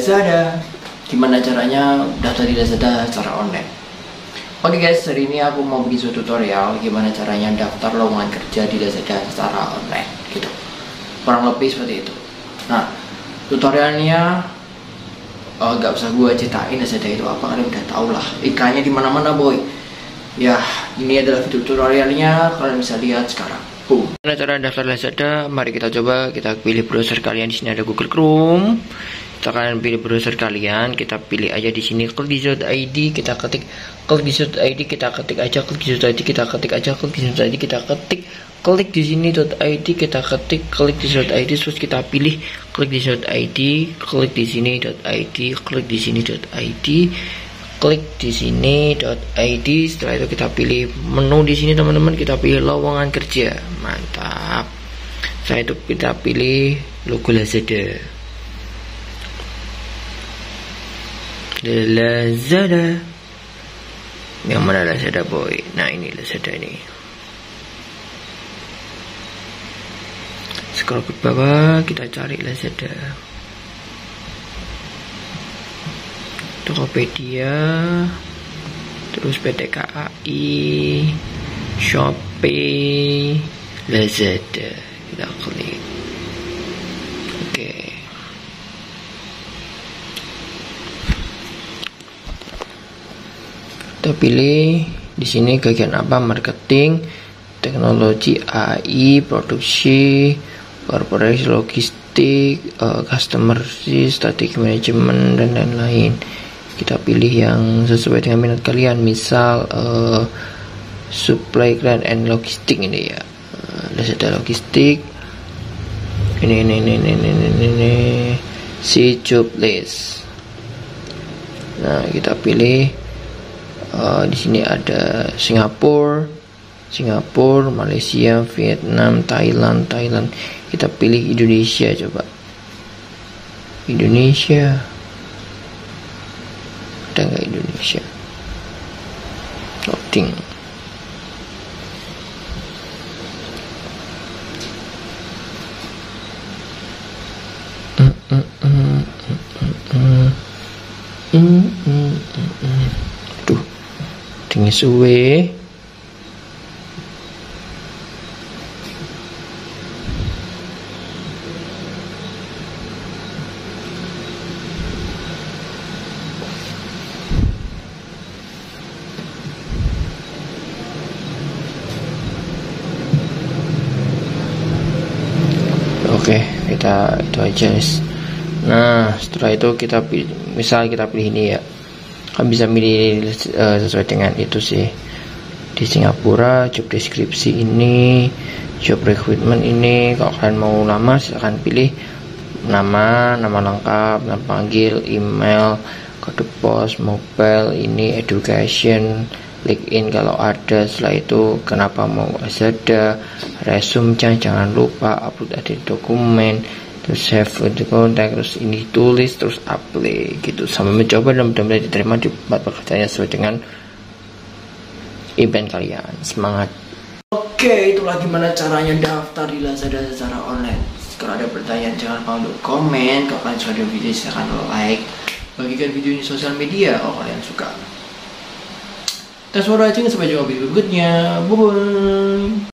Lazada. Gimana caranya daftar di Lazada secara online? Oke guys, hari ini aku mau bikin suatu tutorial gimana caranya daftar lowongan kerja di Lazada secara online gitu. Kurang lebih seperti itu. Nah, tutorialnya gak usah gue ceritain Lazada itu apa, kalian udah tau lah. Iklannya di mana-mana boy. Ya, ini adalah video tutorialnya, kalian bisa lihat sekarang. Boom. Gimana cara daftar Lazada? Mari kita coba. Kita pilih browser kalian. Di sini ada Google Chrome. Kita akan pilih browser kalian, kita pilih aja di sini klik.id, kita ketik klik.id, kita ketik aja klik.id, kita ketik aja klik.id, kita ketik klik di sini.id, kita ketik klik.id, terus kita pilih klik.id, klik di sini.id, klik di sini.id, klik di sini.id. Setelah itu kita pilih menu di sini teman-teman, kita pilih lowongan kerja, mantap. Setelah itu kita pilih logo Lazada. Lazada, yang mana Lazada boy? Nah ini Lazada ini. Scroll ke bawah, kita cari Lazada. Tokopedia, terus PT KAI, Shopee, Lazada. Kita klik. Oke. Kita pilih di sini bagian apa, marketing, teknologi, AI, produksi, corporate, logistik, customer service, strategi manajemen dan lain-lain. Kita pilih yang sesuai dengan minat kalian, misal supply chain and logistik ini ya. Lazada logistik. Ini si job list. Nah, kita pilih di sini ada Singapura, Malaysia, Vietnam, Thailand. Kita pilih Indonesia coba. Indonesia. Ada nggak Indonesia? Loading. Aduh, tinggi suwe. Oke, kita itu aja guys. Nah, setelah itu kita pilih, misal kita pilih ini ya, kan bisa milih sesuai dengan itu sih. Di Singapura, job deskripsi ini, job recruitment ini. Kalau kalian mau lamar, silahkan pilih nama lengkap, nama panggil, email, kode pos, mobile, ini education, LinkedIn kalau ada. Setelah itu kenapa mau Lazada, resume jangan lupa upload edit dokumen, terus save untuk kontak, terus ini tulis, terus apply gitu, sama mencoba dan mudah-mudahan diterima di tempat pekerjaannya sesuai dengan event kalian. Semangat. Oke, itulah gimana caranya daftar di Lazada secara online. Kalau ada pertanyaan jangan lupa untuk komen. Kalau kalian suka video silahkan like, bagikan video ini sosial media kalau kalian suka. Thanks for watching, sampai jumpa di video berikutnya. Bye bye.